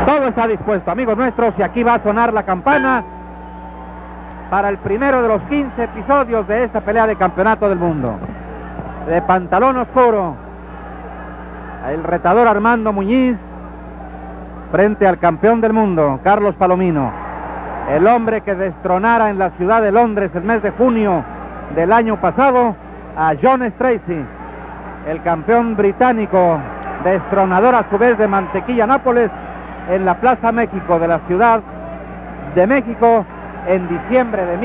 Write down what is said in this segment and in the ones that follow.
Todo está dispuesto, amigos nuestros, y aquí va a sonar la campana para el primero de los 15 episodios de esta pelea de campeonato del mundo. De pantalón oscuro, el retador Armando Muñiz frente al campeón del mundo, Carlos Palomino, el hombre que destronara en la ciudad de Londres el mes de junio del año pasado a John Stracey, el campeón británico, destronador a su vez de Mantequilla Nápoles en la Plaza México de la Ciudad de México en diciembre de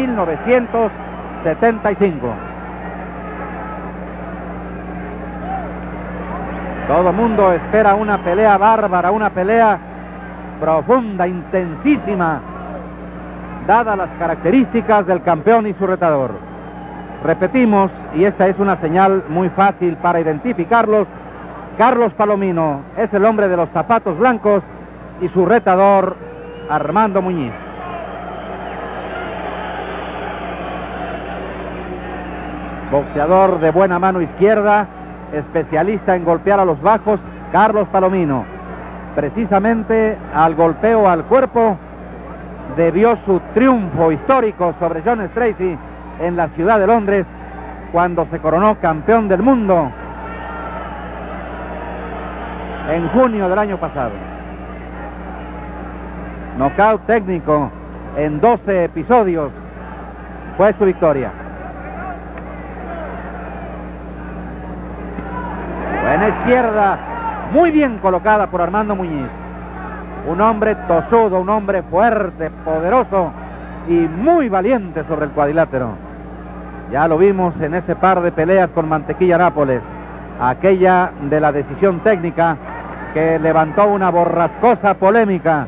1975. Todo mundo espera una pelea bárbara, una pelea profunda, intensísima, dadas las características del campeón y su retador. Repetimos, y esta es una señal muy fácil para identificarlos, Carlos Palomino es el hombre de los zapatos blancos y su retador Armando Muñiz. Boxeador de buena mano izquierda, especialista en golpear a los bajos, Carlos Palomino. Precisamente al golpeo al cuerpo debió su triunfo histórico sobre John Stracey en la ciudad de Londres cuando se coronó campeón del mundo en junio del año pasado. Nocaut técnico en 12 episodios fue su victoria. Buena izquierda, muy bien colocada por Armando Muñiz. Un hombre tosudo, un hombre fuerte, poderoso y muy valiente sobre el cuadrilátero. Ya lo vimos en ese par de peleas con Mantequilla Nápoles, aquella de la decisión técnica que levantó una borrascosa polémica,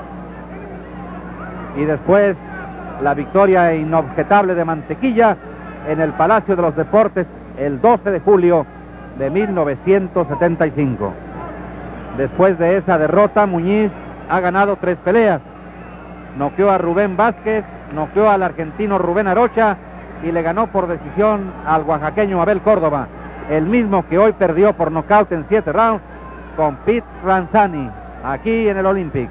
y después la victoria inobjetable de Mantequilla en el Palacio de los Deportes el 12 de julio de 1975. Después de esa derrota, Muñiz ha ganado 3 peleas. Noqueó a Rubén Vázquez, noqueó al argentino Rubén Arocha y le ganó por decisión al oaxaqueño Abel Córdoba, el mismo que hoy perdió por nocaut en 7 rounds con Pete Ranzani, aquí en el Olympic.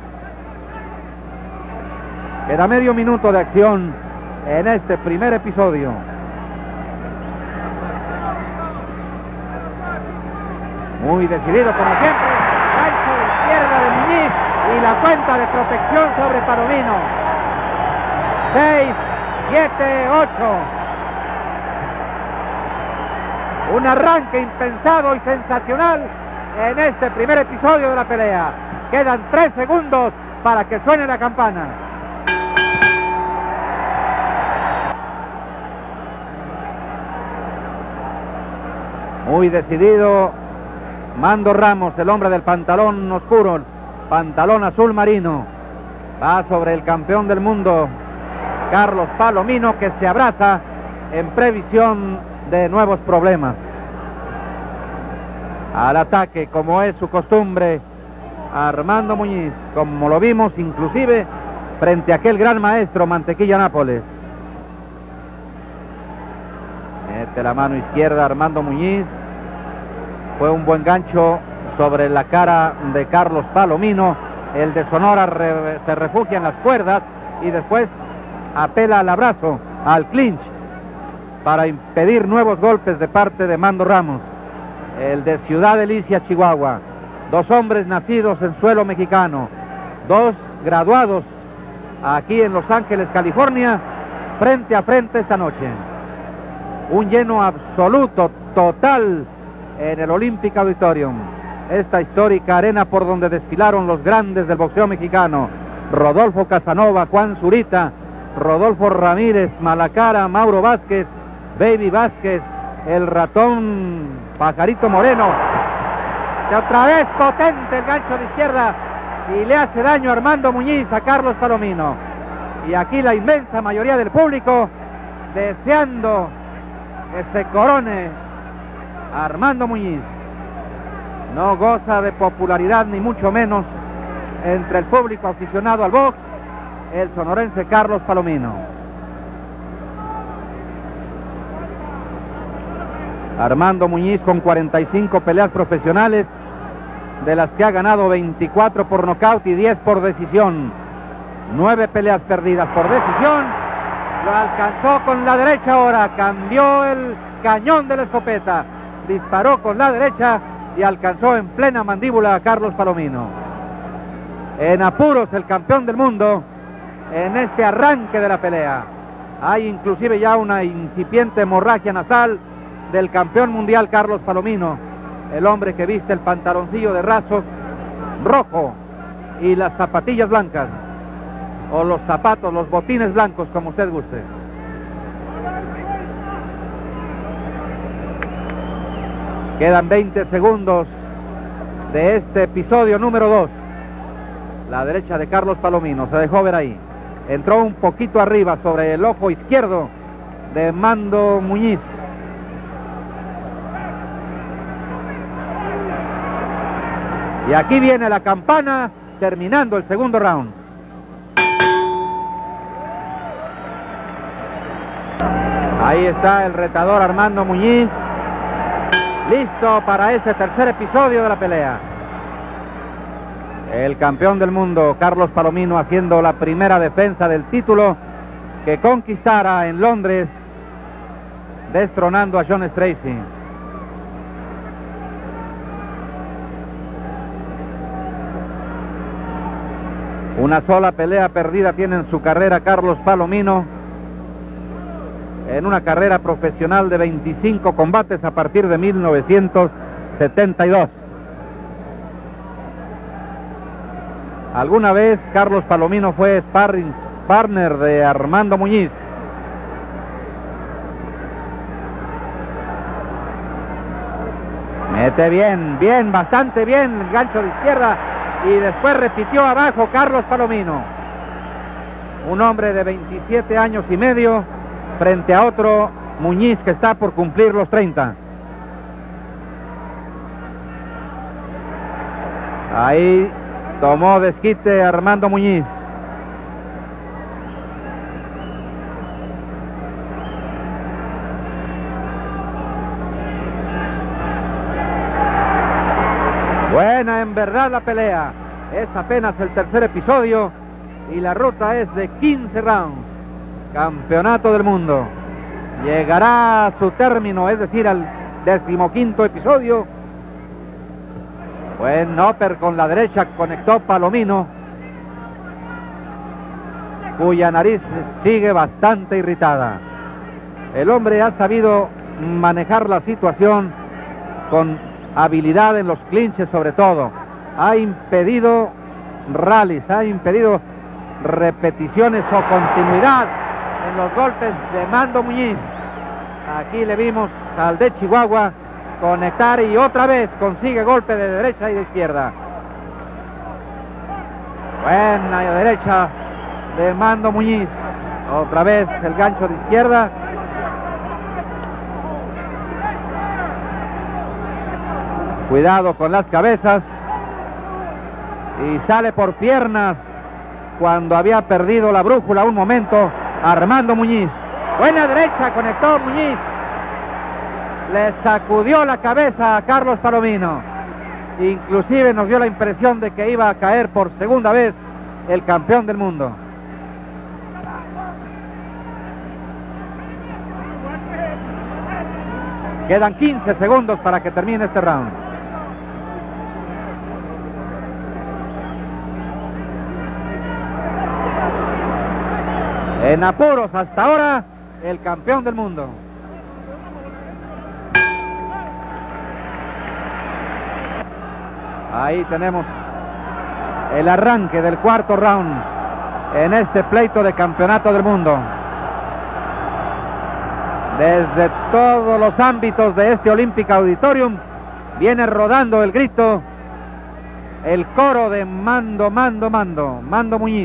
Queda medio minuto de acción en este primer episodio. Muy decidido como siempre, gancho de izquierda de Muñiz y la cuenta de protección sobre Palomino. 6, 7, 8. Un arranque impensado y sensacional en este primer episodio de la pelea. Quedan 3 segundos para que suene la campana. Muy decidido Mando Ramos, el hombre del pantalón oscuro, pantalón azul marino. Va sobre el campeón del mundo, Carlos Palomino, que se abraza en previsión de nuevos problemas. Al ataque, como es su costumbre, Armando Muñiz, como lo vimos inclusive frente a aquel gran maestro Mantequilla Nápoles. Mete la mano izquierda Armando Muñiz. Fue un buen gancho sobre la cara de Carlos Palomino. El de Sonora se refugia en las cuerdas y después apela al abrazo, al clinch, para impedir nuevos golpes de parte de Mando Ramos, el de Ciudad Delicia, Chihuahua. 2 hombres nacidos en suelo mexicano, 2 graduados aquí en Los Ángeles, California, frente a frente esta noche. Un lleno absoluto, total, en el Olympic Auditorium, esta histórica arena por donde desfilaron los grandes del boxeo mexicano: Rodolfo Casanova, Juan Zurita, Rodolfo Ramírez, Malacara, Mauro Vázquez, Baby Vázquez, el ratón Pajarito Moreno, que otra vez potente el gancho de izquierda y le hace daño a Armando Muñiz a Carlos Palomino. Y aquí la inmensa mayoría del público deseando que se corone Armando Muñiz. No goza de popularidad ni mucho menos entre el público aficionado al box el sonorense Carlos Palomino. Armando Muñiz con 45 peleas profesionales, de las que ha ganado 24 por nocaut y 10 por decisión. 9 peleas perdidas por decisión. Lo alcanzó con la derecha ahora, cambió el cañón de la escopeta, disparó con la derecha y alcanzó en plena mandíbula a Carlos Palomino. En apuros el campeón del mundo en este arranque de la pelea. Hay inclusive ya una incipiente hemorragia nasal del campeón mundial Carlos Palomino, el hombre que viste el pantaloncillo de raso rojo y las zapatillas blancas, o los zapatos, los botines blancos, como usted guste. Quedan 20 segundos de este episodio número 2. La derecha de Carlos Palomino se dejó ver ahí. Entró un poquito arriba sobre el ojo izquierdo de Mando Muñiz. Y aquí viene la campana, terminando el segundo round. Ahí está el retador Armando Muñiz, listo para este tercer episodio de la pelea. El campeón del mundo, Carlos Palomino, haciendo la primera defensa del título que conquistara en Londres, destronando a John Stracey. Una sola pelea perdida tiene en su carrera Carlos Palomino, en una carrera profesional de 25 combates a partir de 1972. Alguna vez Carlos Palomino fue sparring partner de Armando Muñiz. Mete bien, bastante bien el gancho de izquierda y después repitió abajo Carlos Palomino. Un hombre de 27 años y medio frente a otro Muñiz que está por cumplir los 30. Ahí tomó desquite Armando Muñiz. Buena en verdad la pelea. Es apenas el tercer episodio y la ruta es de 15 rounds. Campeonato del mundo. Llegará a su término, es decir, al 15º episodio. Buen upper con la derecha, conectó Palomino, cuya nariz sigue bastante irritada. El hombre ha sabido manejar la situación con habilidad en los clinches sobre todo. Ha impedido rallies, ha impedido repeticiones o continuidad en los golpes de Mando Muñiz. Aquí le vimos al de Chihuahua conectar y otra vez consigue golpe de derecha y de izquierda. Buena derecha de Mando Muñiz. Otra vez el gancho de izquierda. Cuidado con las cabezas. Y sale por piernas cuando había perdido la brújula un momento Armando Muñiz. Buena derecha, conectó Muñiz. Le sacudió la cabeza a Carlos Palomino. Inclusive nos dio la impresión de que iba a caer por segunda vez el campeón del mundo. Quedan 15 segundos para que termine este round. En apuros hasta ahora el campeón del mundo. Ahí tenemos el arranque del cuarto round en este pleito de campeonato del mundo. Desde todos los ámbitos de este Olympic Auditorium viene rodando el grito, el coro de Mando Muñiz.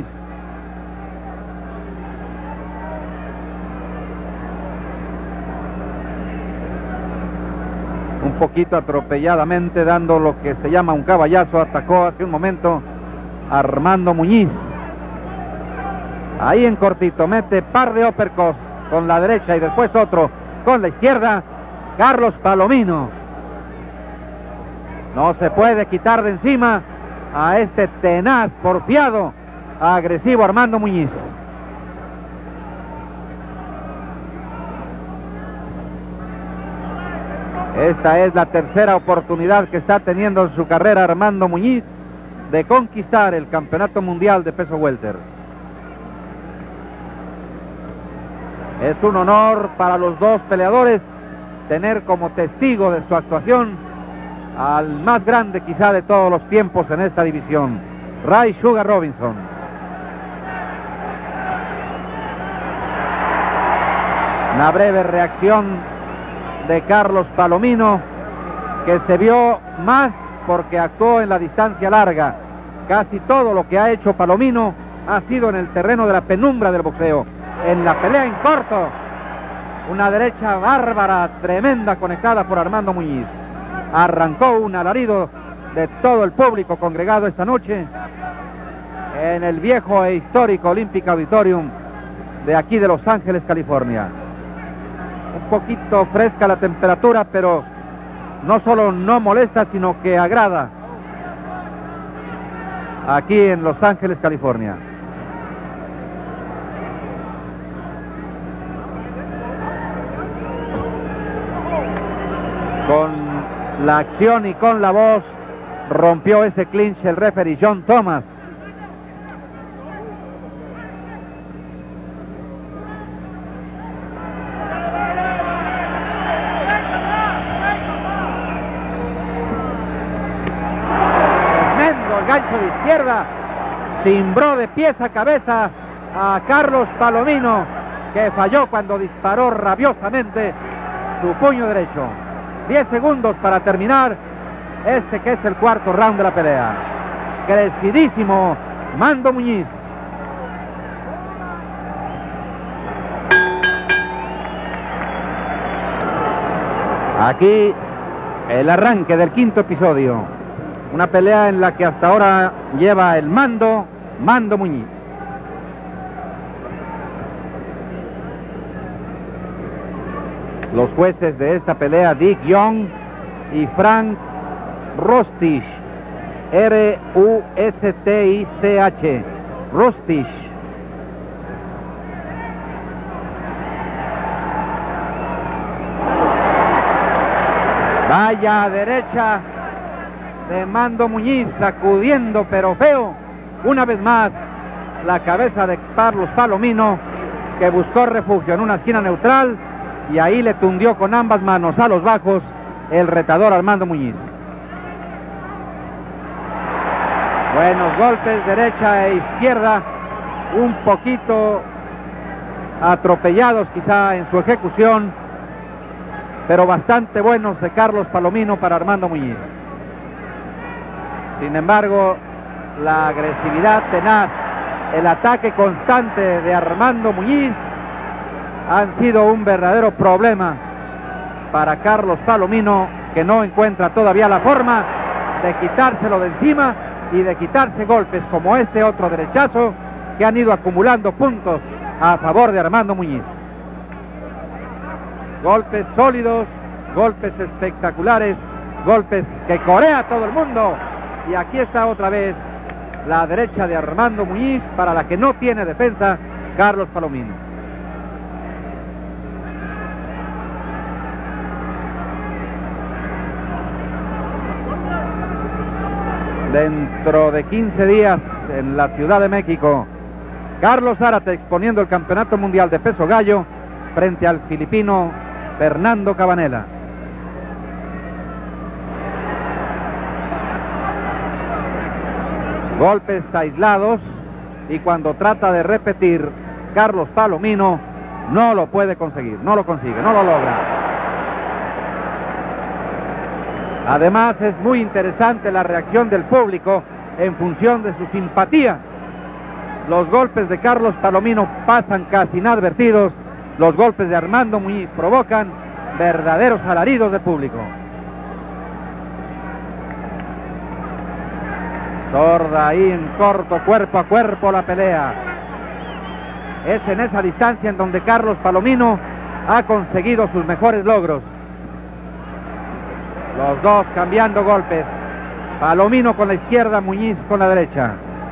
Un poquito atropelladamente, dando lo que se llama un caballazo, atacó hace un momento Armando Muñiz. Ahí en cortito, mete par de uppercuts con la derecha y después otro con la izquierda, Carlos Palomino. No se puede quitar de encima a este tenaz, porfiado, agresivo Armando Muñiz. Esta es la tercera oportunidad que está teniendo en su carrera Armando Muñiz de conquistar el campeonato mundial de peso welter. Es un honor para los dos peleadores tener como testigo de su actuación al más grande quizá de todos los tiempos en esta división, Ray Sugar Robinson. Una breve reacción de Carlos Palomino, que se vio más porque actuó en la distancia larga. Casi todo lo que ha hecho Palomino ha sido en el terreno de la penumbra del boxeo. En la pelea en corto, una derecha bárbara, tremenda, conectada por Armando Muñiz. Arrancó un alarido de todo el público congregado esta noche en el viejo e histórico Olympic Auditorium de aquí de Los Ángeles, California. Un poquito fresca la temperatura, pero no solo no molesta, sino que agrada aquí en Los Ángeles, California. Con la acción y con la voz rompió ese clinch el referee John Thomas. Tremendo el gancho de izquierda, cimbró de pies a cabeza a Carlos Palomino, que falló cuando disparó rabiosamente su puño derecho. 10 segundos para terminar este que es el cuarto round de la pelea. Crecidísimo Armando Muñiz. Aquí el arranque del quinto episodio. Una pelea en la que hasta ahora lleva el mando Muñiz. Los jueces de esta pelea, Dick Young y Frank Rustich, R-U-S-T-I-C-H, Rustich. Vaya derecha de Armando Muñiz, sacudiendo pero feo una vez más la cabeza de Carlos Palomino, que buscó refugio en una esquina neutral y ahí le tundió con ambas manos a los bajos el retador Armando Muñiz. Buenos golpes, derecha e izquierda, un poquito atropellados quizá en su ejecución, pero bastante buenos de Carlos Palomino para Armando Muñiz. Sin embargo, la agresividad tenaz, el ataque constante de Armando Muñiz han sido un verdadero problema para Carlos Palomino, que no encuentra todavía la forma de quitárselo de encima y de quitarse golpes como este otro derechazo que han ido acumulando puntos a favor de Armando Muñiz. Golpes sólidos, golpes espectaculares, golpes que corea todo el mundo. Y aquí está otra vez la derecha de Armando Muñiz, para la que no tiene defensa Carlos Palomino. Dentro de 15 días en la Ciudad de México, Carlos Zárate exponiendo el Campeonato Mundial de Peso Gallo frente al filipino Fernando Cabanela. Golpes aislados, y cuando trata de repetir Carlos Palomino no lo puede conseguir, no lo consigue, no lo logra. Además, es muy interesante la reacción del público en función de su simpatía. Los golpes de Carlos Palomino pasan casi inadvertidos, los golpes de Armando Muñiz provocan verdaderos alaridos del público. Sorda ahí en corto, cuerpo a cuerpo la pelea. Es en esa distancia en donde Carlos Palomino ha conseguido sus mejores logros. Los dos cambiando golpes, Palomino con la izquierda, Muñiz con la derecha.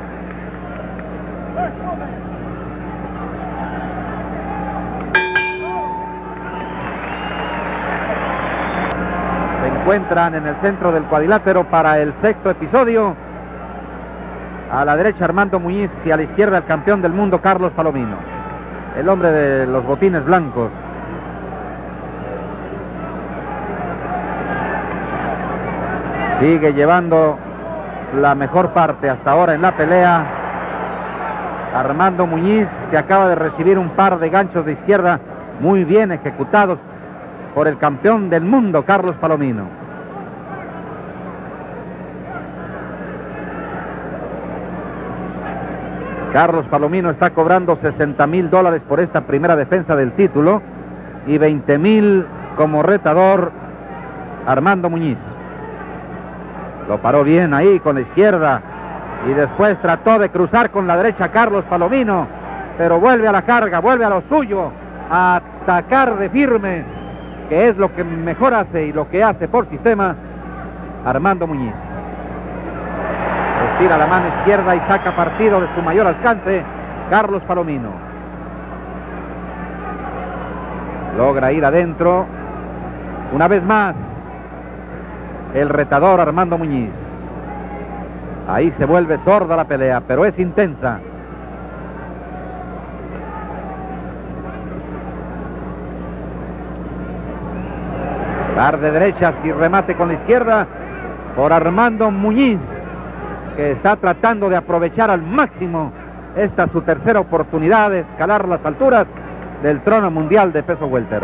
Se encuentran en el centro del cuadrilátero para el sexto episodio. A la derecha Armando Muñiz y a la izquierda el campeón del mundo Carlos Palomino, el hombre de los botines blancos. Sigue llevando la mejor parte hasta ahora en la pelea Armando Muñiz, que acaba de recibir un par de ganchos de izquierda muy bien ejecutados por el campeón del mundo Carlos Palomino. Carlos Palomino está cobrando $60,000 por esta primera defensa del título y 20,000 como retador Armando Muñiz. Lo paró bien ahí con la izquierda y después trató de cruzar con la derecha Carlos Palomino, pero vuelve a la carga, vuelve a lo suyo, a atacar de firme, que es lo que mejor hace y lo que hace por sistema Armando Muñiz. Estira la mano izquierda y saca partido de su mayor alcance Carlos Palomino. Logra ir adentro una vez más el retador Armando Muñiz. Ahí se vuelve sorda la pelea, pero es intensa. Par de derechas y remate con la izquierda por Armando Muñiz, que está tratando de aprovechar al máximo esta su tercera oportunidad de escalar las alturas del trono mundial de peso welter.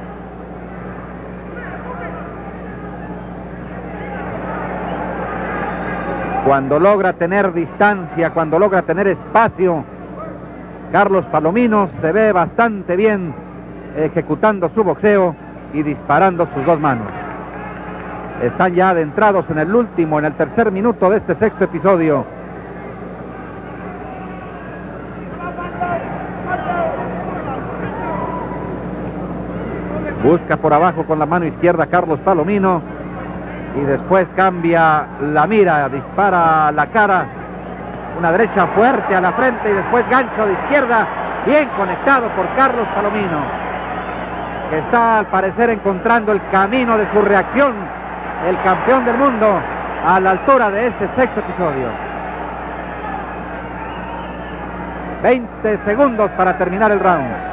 Cuando logra tener distancia, cuando logra tener espacio, Carlos Palomino se ve bastante bien ejecutando su boxeo y disparando sus dos manos. Están ya adentrados en el tercer minuto de este sexto episodio. Busca por abajo con la mano izquierda Carlos Palomino y después cambia la mira, dispara a la cara, una derecha fuerte a la frente y después gancho de izquierda, bien conectado por Carlos Palomino, que está al parecer encontrando el camino de su reacción, el campeón del mundo, a la altura de este sexto episodio. 20 segundos para terminar el round.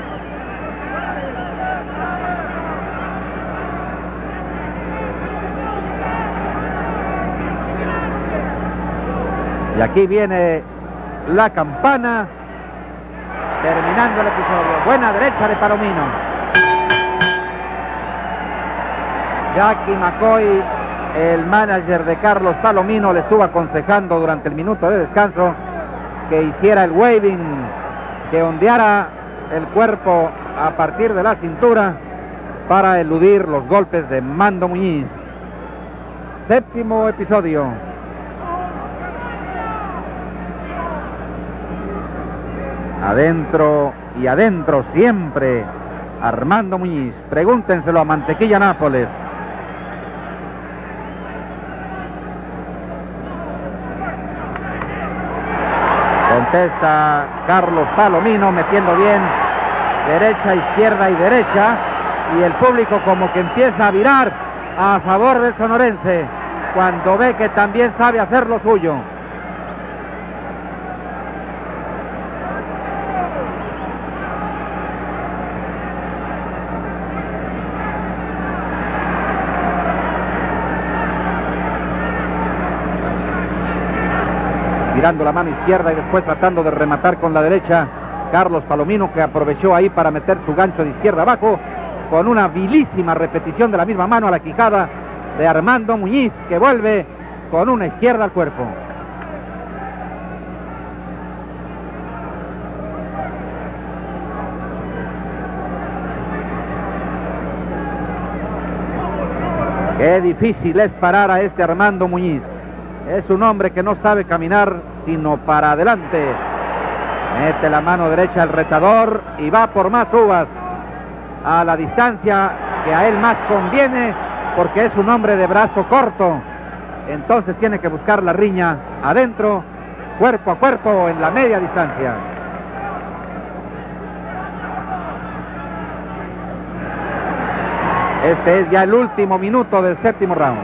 Y aquí viene la campana, terminando el episodio. Buena derecha de Palomino. Jackie McCoy, el manager de Carlos Palomino, le estuvo aconsejando durante el minuto de descanso que hiciera el waving, que ondeara el cuerpo a partir de la cintura para eludir los golpes de Armando Muñiz. Séptimo episodio. Adentro y adentro siempre Armando Muñiz. Pregúntenselo a Mantequilla Nápoles. Contesta Carlos Palomino metiendo bien derecha, izquierda y derecha, y el público como que empieza a virar a favor del sonorense cuando ve que también sabe hacer lo suyo. Tirando la mano izquierda y después tratando de rematar con la derecha Carlos Palomino, que aprovechó ahí para meter su gancho de izquierda abajo con una vilísima repetición de la misma mano a la quijada de Armando Muñiz, que vuelve con una izquierda al cuerpo. Qué difícil es parar a este Armando Muñiz. Es un hombre que no sabe caminar sino para adelante. Mete la mano derecha al retador y va por más uvas a la distancia que a él más conviene, porque es un hombre de brazo corto entonces tiene que buscar la riña adentro, cuerpo a cuerpo en la media distancia. Este es ya el último minuto del séptimo round.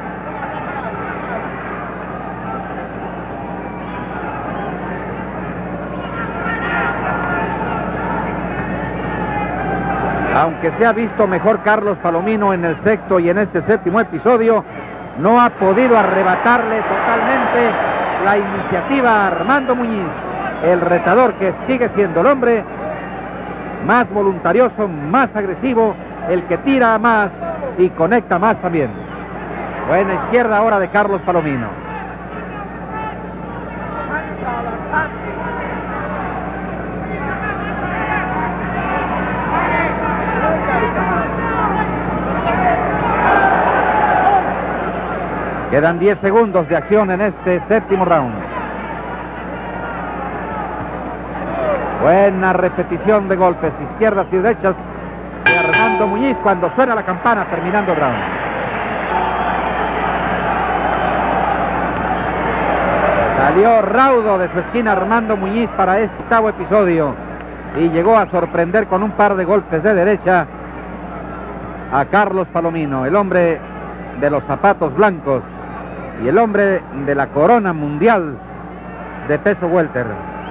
Aunque se ha visto mejor Carlos Palomino en el sexto y en este séptimo episodio, no ha podido arrebatarle totalmente la iniciativa a Armando Muñiz, el retador que sigue siendo el hombre más voluntarioso, más agresivo, el que tira más y conecta más también. Buena izquierda ahora de Carlos Palomino. Quedan 10 segundos de acción en este séptimo round. Buena repetición de golpes izquierdas y derechas de Armando Muñiz cuando suena la campana terminando el round. Salió raudo de su esquina Armando Muñiz para este octavo episodio y llegó a sorprender con un par de golpes de derecha a Carlos Palomino, el hombre de los zapatos blancos y el hombre de la corona mundial de peso welter.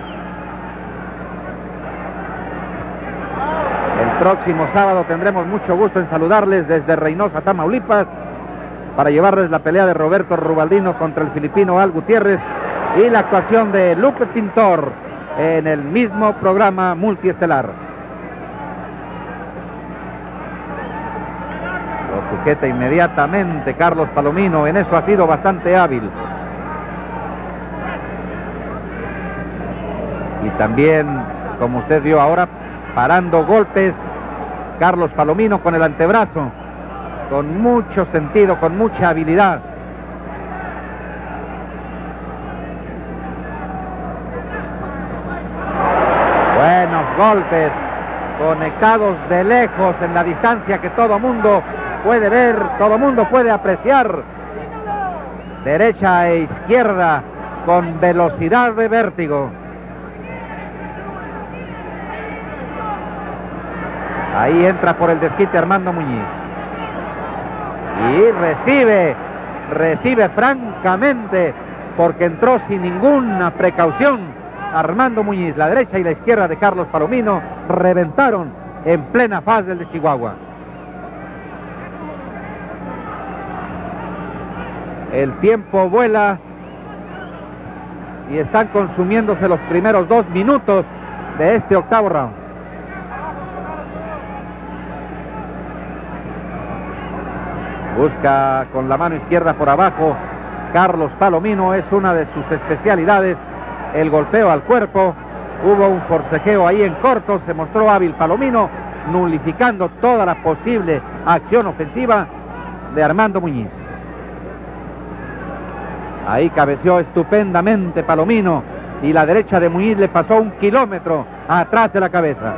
El próximo sábado tendremos mucho gusto en saludarles desde Reynosa, Tamaulipas, para llevarles la pelea de Roberto Rubaldino contra el filipino Al Gutiérrez y la actuación de Lupe Pintor en el mismo programa multiestelar. Lo sujeta inmediatamente Carlos Palomino, en eso ha sido bastante hábil. Y también, como usted vio ahora, parando golpes, Carlos Palomino con el antebrazo, con mucho sentido, con mucha habilidad. Buenos golpes, conectados de lejos en la distancia que todo mundo puede ver, todo mundo puede apreciar. Derecha e izquierda con velocidad de vértigo. Ahí entra por el desquite Armando Muñiz. Y recibe francamente, porque entró sin ninguna precaución Armando Muñiz. La derecha y la izquierda de Carlos Palomino reventaron en plena faz del de Chihuahua. El tiempo vuela y están consumiéndose los primeros 2 minutos de este octavo round. Busca con la mano izquierda por abajo Carlos Palomino, es una de sus especialidades, el golpeo al cuerpo. Hubo un forcejeo ahí en corto, se mostró hábil Palomino, nulificando toda la posible acción ofensiva de Armando Muñiz. Ahí cabeceó estupendamente Palomino y la derecha de Muñiz le pasó 1 kilómetro atrás de la cabeza.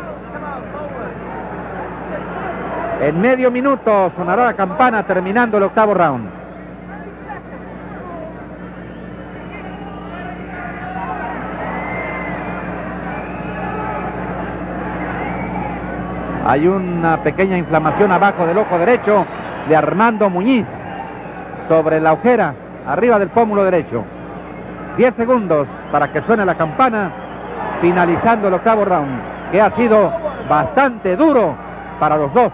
En medio minuto sonará la campana terminando el octavo round. Hay una pequeña inflamación abajo del ojo derecho de Armando Muñiz, sobre la ojera, arriba del pómulo derecho. 10 segundos para que suene la campana, finalizando el octavo round, que ha sido bastante duro para los dos.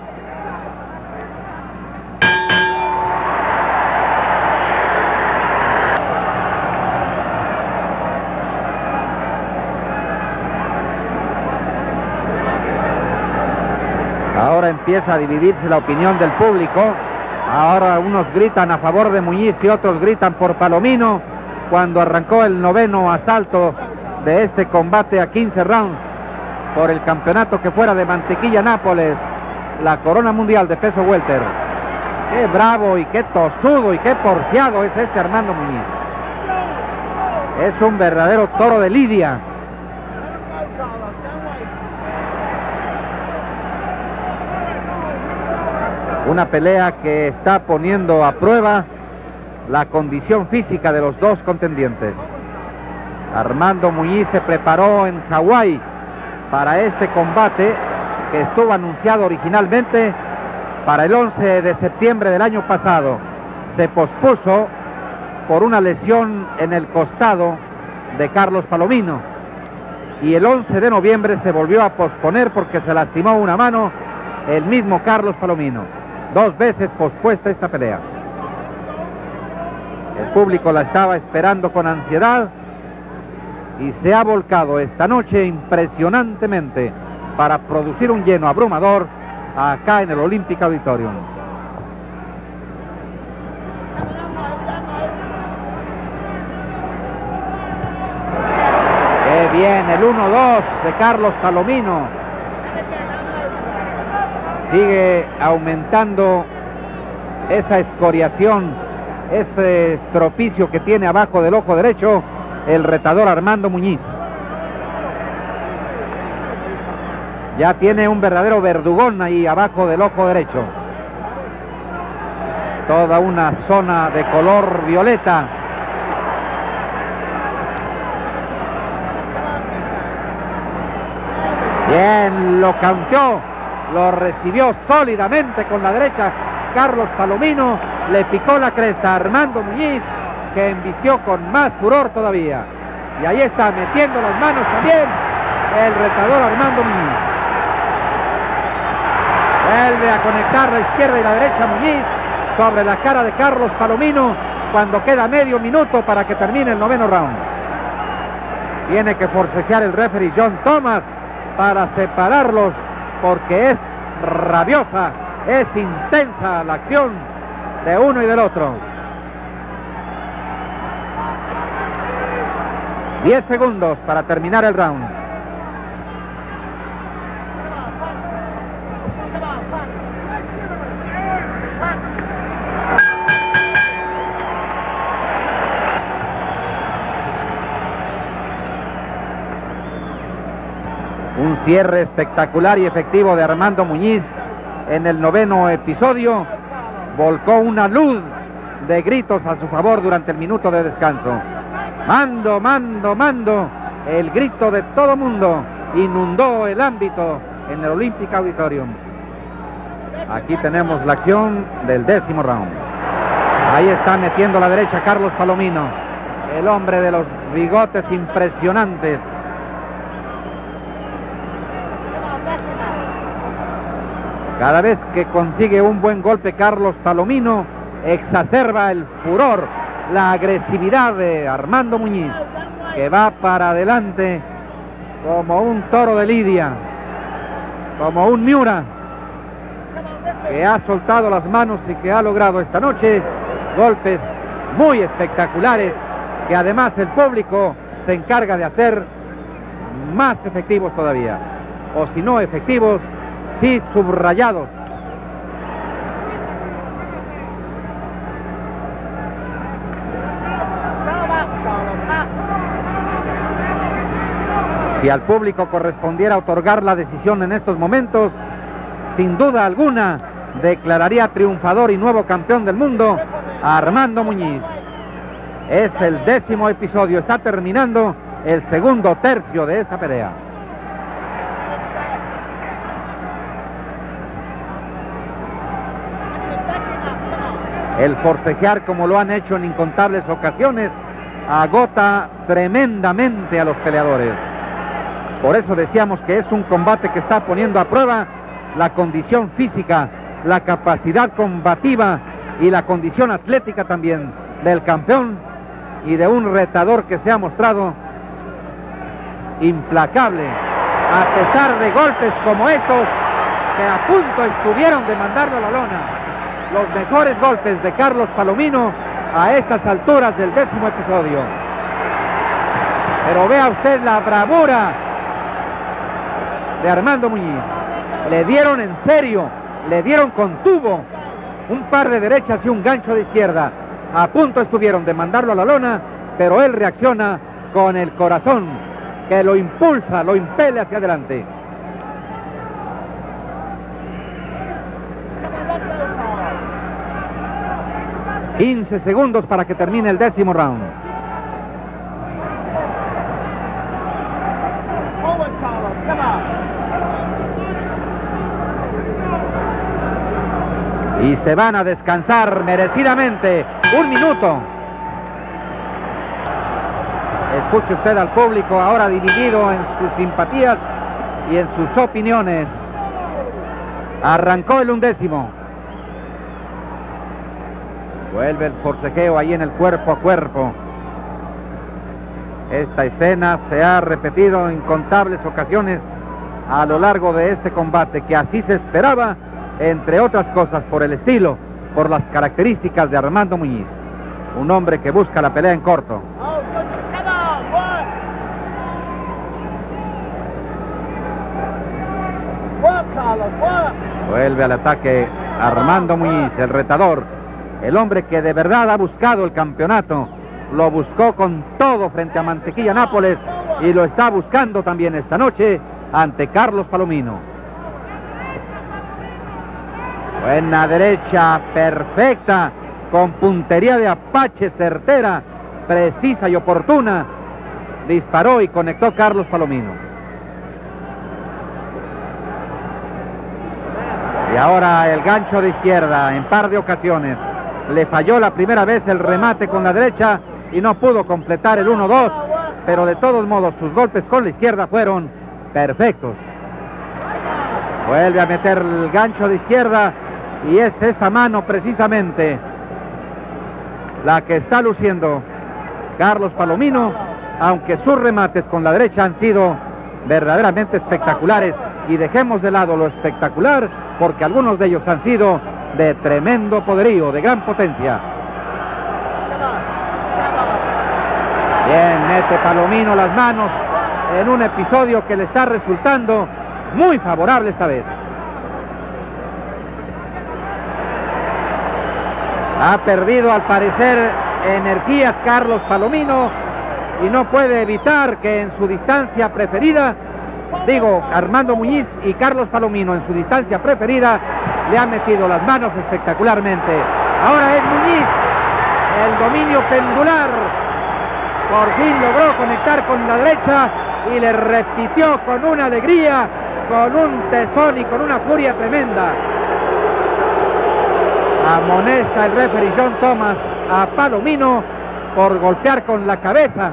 Ahora empieza a dividirse la opinión del público. Ahora unos gritan a favor de Muñiz y otros gritan por Palomino. Cuando arrancó el noveno asalto de este combate a 15 rounds por el campeonato que fuera de Mantequilla Nápoles, la corona mundial de peso welter. Qué bravo y qué tosudo y qué porfiado es este Armando Muñiz. Es un verdadero toro de lidia. Una pelea que está poniendo a prueba la condición física de los dos contendientes. Armando Muñiz se preparó en Hawái para este combate que estuvo anunciado originalmente para el 11 de septiembre del año pasado. Se pospuso por una lesión en el costado de Carlos Palomino y el 11 de noviembre se volvió a posponer porque se lastimó una mano el mismo Carlos Palomino. 2 veces pospuesta esta pelea. El público la estaba esperando con ansiedad y se ha volcado esta noche impresionantemente para producir un lleno abrumador acá en el Olympic Auditorium. ¡Qué bien! El 1-2 de Carlos Palomino. Sigue aumentando esa escoriación, ese estropicio que tiene abajo del ojo derecho el retador Armando Muñiz. Ya tiene un verdadero verdugón ahí abajo del ojo derecho. Toda una zona de color violeta. Bien, lo campeó, lo recibió sólidamente con la derecha Carlos Palomino, le picó la cresta a Armando Muñiz, que embistió con más furor todavía. Y ahí está metiendo las manos también el retador Armando Muñiz. Vuelve a conectar la izquierda y la derecha Muñiz sobre la cara de Carlos Palomino cuando queda medio minuto para que termine el 9º round. Tiene que forcejear el referee John Thomas para separarlos porque es rabiosa, es intensa la acción de uno y del otro. 10 segundos para terminar el round. Un cierre espectacular y efectivo de Armando Muñiz en el 9º episodio. Volcó una luz de gritos a su favor durante el minuto de descanso. Mando, mando, mando. El grito de todo mundo inundó el ámbito en el Olympic Auditorium. Aquí tenemos la acción del 10º round. Ahí está metiendo la derecha Carlos Palomino, el hombre de los bigotes impresionantes. Cada vez que consigue un buen golpe Carlos Palomino, exacerba el furor, la agresividad de Armando Muñiz, que va para adelante como un toro de lidia, como un Miura, que ha soltado las manos y que ha logrado esta noche golpes muy espectaculares, que además el público se encarga de hacer más efectivos todavía, o si no efectivos, sí subrayados. Si al público correspondiera otorgar la decisión en estos momentos, sin duda alguna declararía triunfador y nuevo campeón del mundo a Armando Muñiz. Es el 10º episodio, está terminando el segundo tercio de esta pelea. El forcejear, como lo han hecho en incontables ocasiones, agota tremendamente a los peleadores. Por eso decíamos que es un combate que está poniendo a prueba la condición física, la capacidad combativa y la condición atlética también del campeón y de un retador que se ha mostrado implacable, a pesar de golpes como estos que a punto estuvieron de mandarlo a la lona. Los mejores golpes de Carlos Palomino a estas alturas del 10º episodio. Pero vea usted la bravura de Armando Muñiz. Le dieron en serio, le dieron con tubo, un par de derechas y un gancho de izquierda. A punto estuvieron de mandarlo a la lona, pero él reacciona con el corazón que lo impulsa, lo impele hacia adelante. 15 segundos para que termine el 10º round. Y se van a descansar merecidamente. 1 minuto. Escuche usted al público ahora dividido en sus simpatías y en sus opiniones. Arrancó el 11º. Vuelve el forcejeo ahí en el cuerpo a cuerpo. Esta escena se ha repetido en incontables ocasiones a lo largo de este combate, que así se esperaba, entre otras cosas por el estilo, por las características de Armando Muñiz. Un hombre que busca la pelea en corto. Vuelve al ataque Armando Muñiz, el retador, el hombre que de verdad ha buscado el campeonato. Lo buscó con todo frente a Mantequilla Nápoles y lo está buscando también esta noche ante Carlos Palomino. Buena derecha, perfecta, con puntería de Apache, certera, precisa y oportuna. Disparó y conectó Carlos Palomino. Y ahora el gancho de izquierda en par de ocasiones. Le falló la primera vez el remate con la derecha y no pudo completar el 1-2, pero de todos modos sus golpes con la izquierda fueron perfectos. Vuelve a meter el gancho de izquierda y es esa mano precisamente la que está luciendo Carlos Palomino, aunque sus remates con la derecha han sido verdaderamente espectaculares. Y dejemos de lado lo espectacular, porque algunos de ellos han sido de tremendo poderío, de gran potencia. Bien, mete Palomino las manos en un episodio que le está resultando muy favorable esta vez. Ha perdido al parecer energías Carlos Palomino y no puede evitar que en su distancia preferida, Armando Muñiz, y Carlos Palomino en su distancia preferida le han metido las manos espectacularmente. Ahora es Muñiz, el dominio pendular, por fin logró conectar con la derecha y le repitió con una alegría, con un tesón y con una furia tremenda. Amonesta el referee John Thomas a Palomino por golpear con la cabeza.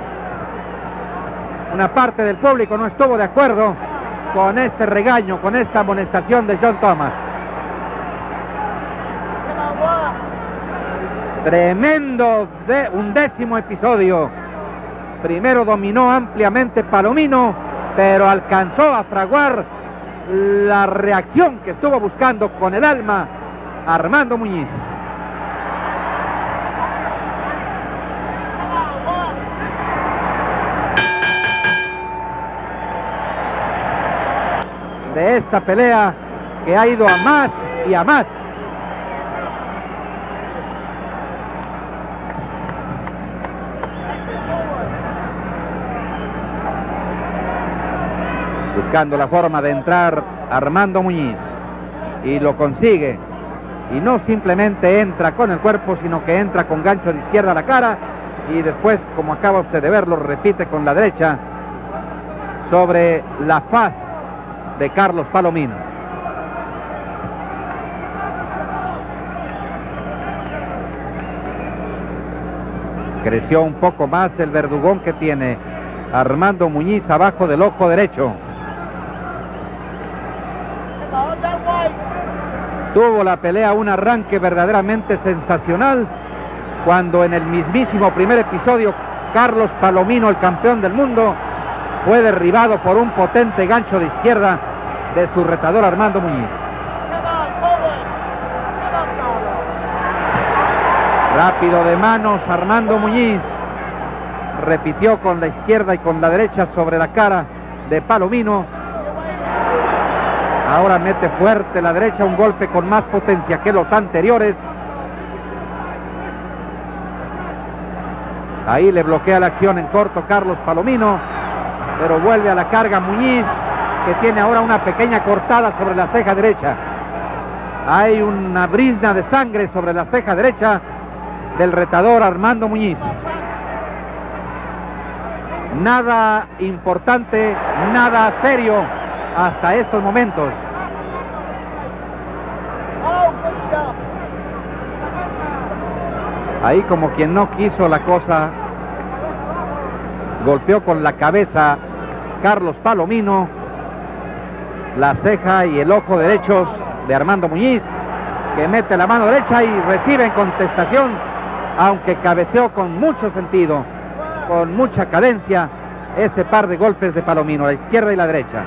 Una parte del público no estuvo de acuerdo con este regaño, con esta amonestación de John Thomas. Tremendo un 10º episodio. Primero dominó ampliamente Palomino, pero alcanzó a fraguar la reacción que estuvo buscando con el alma Armando Muñiz. De esta pelea que ha ido a más y a más. Buscando la forma de entrar Armando Muñiz, y lo consigue, y no simplemente entra con el cuerpo, sino que entra con gancho de izquierda a la cara y después, como acaba usted de verlo, repite con la derecha sobre la faz de Carlos Palomino. Creció un poco más el verdugón que tiene Armando Muñiz abajo del ojo derecho. Tuvo la pelea un arranque verdaderamente sensacional cuando en el mismísimo primer episodio Carlos Palomino, el campeón del mundo, fue derribado por un potente gancho de izquierda de su retador Armando Muñiz. Rápido de manos Armando Muñiz, repitió con la izquierda y con la derecha sobre la cara de Palomino. Ahora mete fuerte la derecha, un golpe con más potencia que los anteriores. Ahí le bloquea la acción en corto Carlos Palomino, pero vuelve a la carga Muñiz, que tiene ahora una pequeña cortada sobre la ceja derecha. Hay una brizna de sangre sobre la ceja derecha del retador Armando Muñiz. Nada importante, nada serio hasta estos momentos. Ahí, como quien no quiso la cosa, golpeó con la cabeza Carlos Palomino la ceja y el ojo derechos de Armando Muñiz, que mete la mano derecha y recibe en contestación, aunque cabeceó con mucho sentido, con mucha cadencia, ese par de golpes de Palomino, la izquierda y la derecha.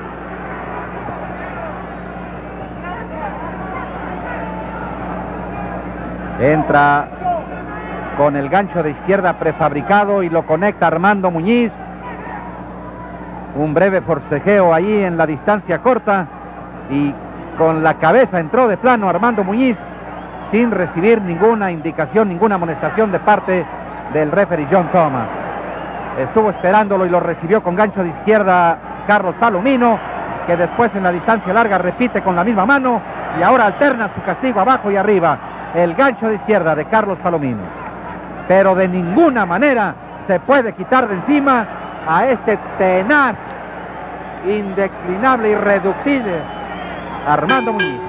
Entra con el gancho de izquierda prefabricado y lo conecta Armando Muñiz. Un breve forcejeo ahí en la distancia corta y con la cabeza entró de plano Armando Muñiz sin recibir ninguna indicación, ninguna amonestación de parte del referee John Thomas. Estuvo esperándolo y lo recibió con gancho de izquierda Carlos Palomino, que después en la distancia larga repite con la misma mano y ahora alterna su castigo abajo y arriba. El gancho de izquierda de Carlos Palomino. Pero de ninguna manera se puede quitar de encima a este tenaz, indeclinable, irreductible Armando Muñiz.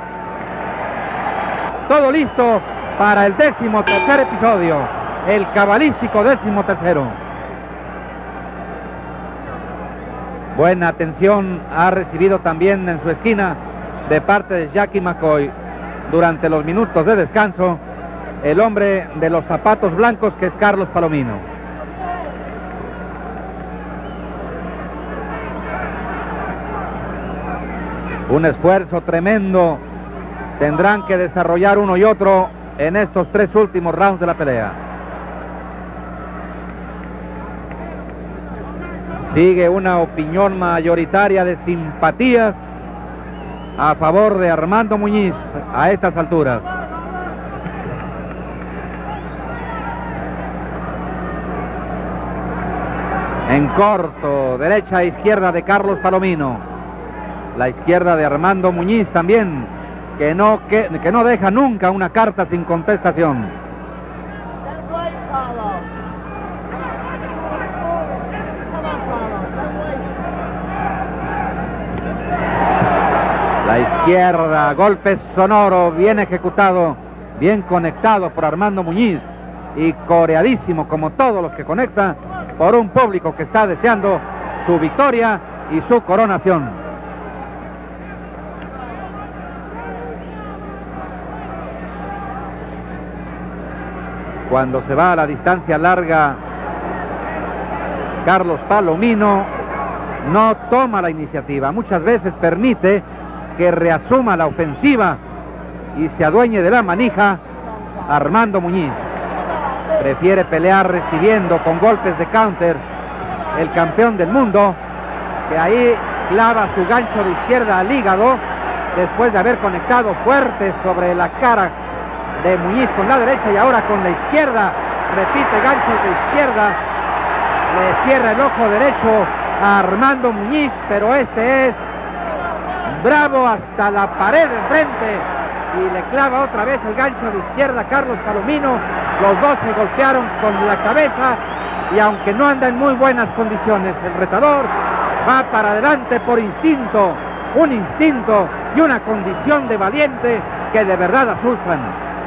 Todo listo para el 13º episodio, el cabalístico 13º. Buena atención ha recibido también en su esquina de parte de Jackie McCoy durante los minutos de descanso el hombre de los zapatos blancos, que es Carlos Palomino. Un esfuerzo tremendo tendrán que desarrollar uno y otro en estos 3 últimos rounds de la pelea. Sigue una opinión mayoritaria de simpatías a favor de Armando Muñiz a estas alturas. En corto, derecha e izquierda de Carlos Palomino. La izquierda de Armando Muñiz también, que no deja nunca una carta sin contestación. La izquierda, golpe sonoro, bien ejecutado, bien conectado por Armando Muñiz y coreadísimo como todos los que conecta por un público que está deseando su victoria y su coronación. Cuando se va a la distancia larga, Carlos Palomino no toma la iniciativa. Muchas veces permite que reasuma la ofensiva y se adueñe de la manija Armando Muñiz. Prefiere pelear recibiendo con golpes de counter el campeón del mundo, que ahí clava su gancho de izquierda al hígado después de haber conectado fuerte sobre la cara de Muñiz con la derecha, y ahora con la izquierda repite ganchos de izquierda, le cierra el ojo derecho a Armando Muñiz, pero este es bravo hasta la pared de enfrente y le clava otra vez el gancho de izquierda a Carlos Palomino. Los dos se golpearon con la cabeza y aunque no anda en muy buenas condiciones, el retador va para adelante por instinto, un instinto y una condición de valiente que de verdad asustan.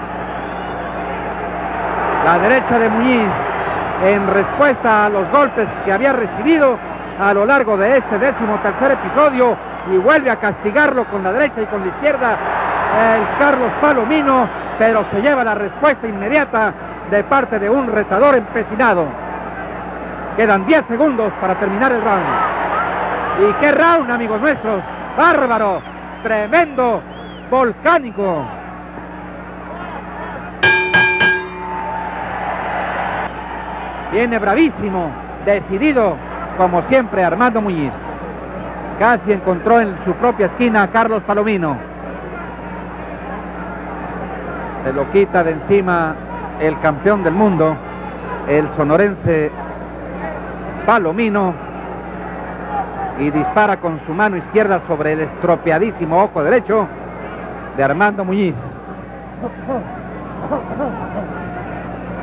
La derecha de Muñiz, en respuesta a los golpes que había recibido a lo largo de este 13º episodio, y vuelve a castigarlo con la derecha y con la izquierda el Carlos Palomino, pero se lleva la respuesta inmediata de parte de un retador empecinado. Quedan 10 segundos para terminar el round. ¿Y qué round, amigos nuestros? ¡Bárbaro! ¡Tremendo! ¡Volcánico! Viene bravísimo, decidido, como siempre, Armando Muñiz. Casi encontró en su propia esquina a Carlos Palomino. Se lo quita de encima el campeón del mundo, el sonorense Palomino, y dispara con su mano izquierda sobre el estropeadísimo ojo derecho de Armando Muñiz.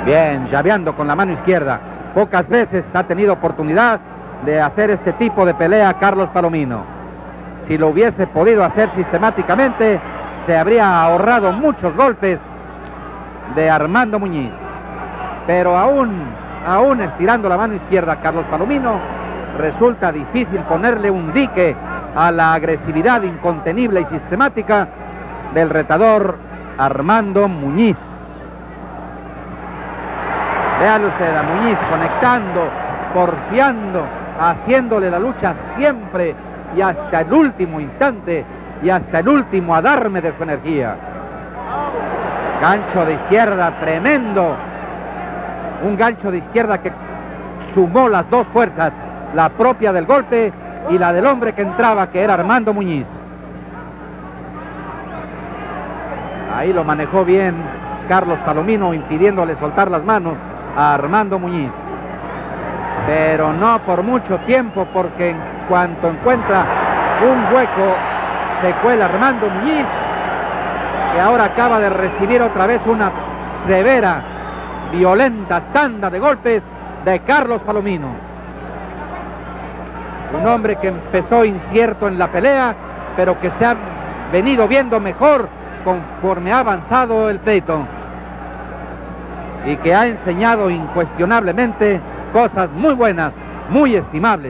Bien, llaveando con la mano izquierda. Pocas veces ha tenido oportunidad de hacer este tipo de pelea Carlos Palomino. Si lo hubiese podido hacer sistemáticamente, se habría ahorrado muchos golpes de Armando Muñiz. Pero aún estirando la mano izquierda a Carlos Palomino, resulta difícil ponerle un dique a la agresividad incontenible y sistemática del retador Armando Muñiz. Véale usted a Muñiz conectando, porfiando, haciéndole la lucha siempre y hasta el último instante y hasta el último adarme de su energía. Gancho de izquierda tremendo. Un gancho de izquierda que sumó las dos fuerzas, la propia del golpe y la del hombre que entraba, que era Armando Muñiz. Ahí lo manejó bien Carlos Palomino, impidiéndole soltar las manos a Armando Muñiz. Pero no por mucho tiempo, porque en cuanto encuentra un hueco, se cuela Armando Muñiz, que ahora acaba de recibir otra vez una severa, violenta tanda de golpes de Carlos Palomino. Un hombre que empezó incierto en la pelea, pero que se ha venido viendo mejor conforme ha avanzado el pleito, y que ha enseñado incuestionablemente cosas muy buenas, muy estimables.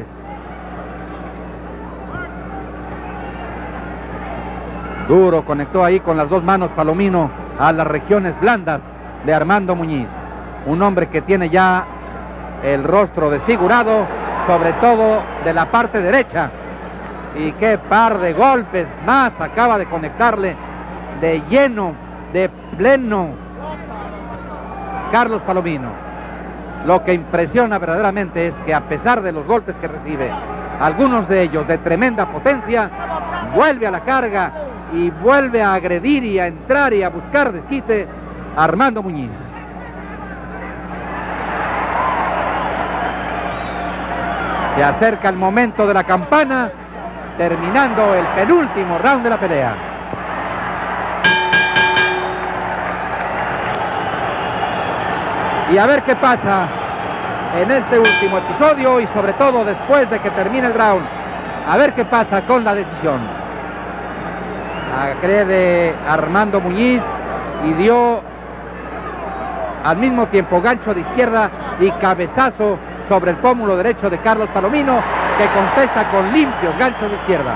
Duro conectó ahí con las dos manos Palomino a las regiones blandas de Armando Muñiz. Un hombre que tiene ya el rostro desfigurado, sobre todo de la parte derecha. Y qué par de golpes más acaba de conectarle de lleno, de pleno, Carlos Palomino. Lo que impresiona verdaderamente es que, a pesar de los golpes que recibe, algunos de ellos de tremenda potencia, vuelve a la carga y vuelve a agredir y a entrar y a buscar desquite a Armando Muñiz. Se acerca el momento de la campana, terminando el penúltimo round de la pelea. Y a ver qué pasa en este último episodio, y sobre todo después de que termine el round, a ver qué pasa con la decisión. Agrede Armando Muñiz y dio al mismo tiempo gancho de izquierda y cabezazo sobre el pómulo derecho de Carlos Palomino, que contesta con limpios ganchos de izquierda.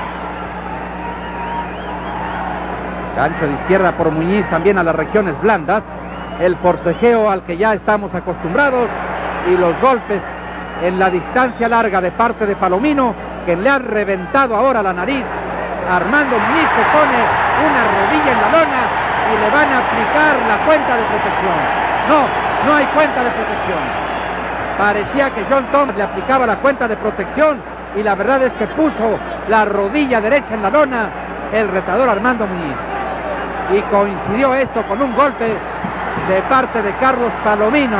Gancho de izquierda por Muñiz también a las regiones blandas, el forcejeo al que ya estamos acostumbrados y los golpes en la distancia larga de parte de Palomino, que le han reventado ahora la nariz a Armando Muñiz, que pone una rodilla en la lona y le van a aplicar la cuenta de protección. No hay cuenta de protección. Parecía que John Thomas le aplicaba la cuenta de protección, y la verdad es que puso la rodilla derecha en la lona el retador Armando Muñiz. Y coincidió esto con un golpe de parte de Carlos Palomino,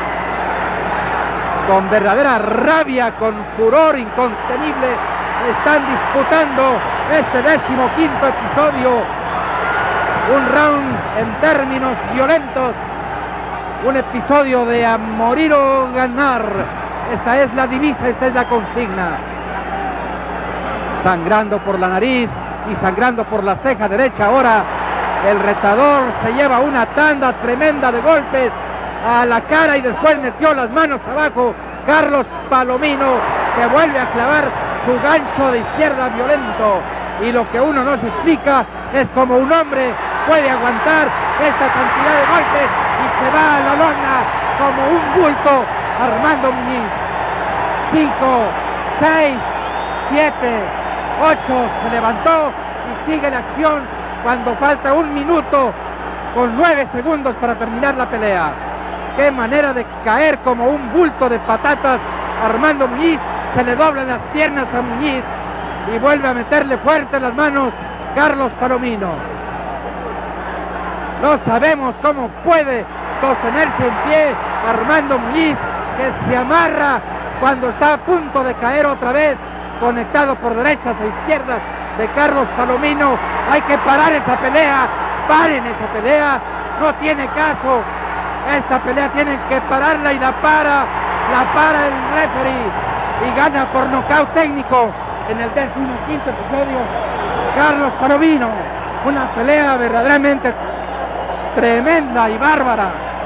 con verdadera rabia, con furor incontenible. Están disputando este 15º episodio, un round en términos violentos, un episodio de a morir o ganar. Esta es la divisa, esta es la consigna. Sangrando por la nariz y sangrando por la ceja derecha, ahora el retador se lleva una tanda tremenda de golpes a la cara, y después metió las manos abajo Carlos Palomino, que vuelve a clavar su gancho de izquierda violento. Y lo que uno no se explica es cómo un hombre puede aguantar esta cantidad de golpes y se va a la lona como un bulto Armando Muñiz. 5, 6, 7, 8, se levantó y sigue la acción cuando falta 1 minuto con 9 segundos para terminar la pelea. Qué manera de caer como un bulto de patatas Armando Muñiz. Se le doblan las piernas a Muñiz y vuelve a meterle fuerte las manos Carlos Palomino. No sabemos cómo puede sostenerse en pie Armando Muñiz, que se amarra cuando está a punto de caer otra vez, conectado por derechas e izquierdas de Carlos Palomino. Hay que parar esa pelea, paren esa pelea, no tiene caso Esta pelea tienen que pararla y la para el referee y gana por nocaut técnico en el 15º episodio Carlos Palomino. Una pelea verdaderamente tremenda y bárbara.